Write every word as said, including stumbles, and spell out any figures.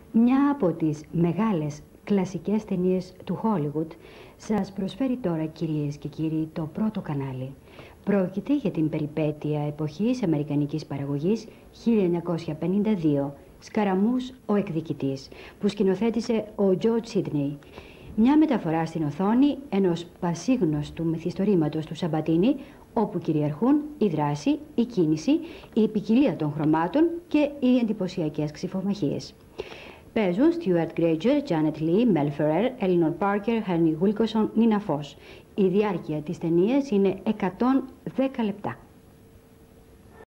Μια από τις μεγάλες κλασικές ταινίες του Hollywood σας προσφέρει τώρα, κυρίες και κύριοι, το πρώτο κανάλι. Πρόκειται για την περιπέτεια εποχής αμερικανικής παραγωγής χίλια εννιακόσια πενήντα δύο, «Σκαραμούς ο εκδικητής», που σκηνοθέτησε ο Τζορτζ Σίδνεϊ. Μια μεταφορά στην οθόνη ενός πασίγνωστου μυθιστορήματος του Σαμπατίνη, όπου κυριαρχούν η δράση, η κίνηση, η ποικιλία των χρωμάτων και οι εντυπωσιακές ξιφομαχίες. Παίζουν Stuart Granger, Janet Leigh, Mel Ferrer, Eleanor Parker, Henry Wilkinson, Nina Foss. Η διάρκεια της ταινίας είναι εκατόν δέκα λεπτά.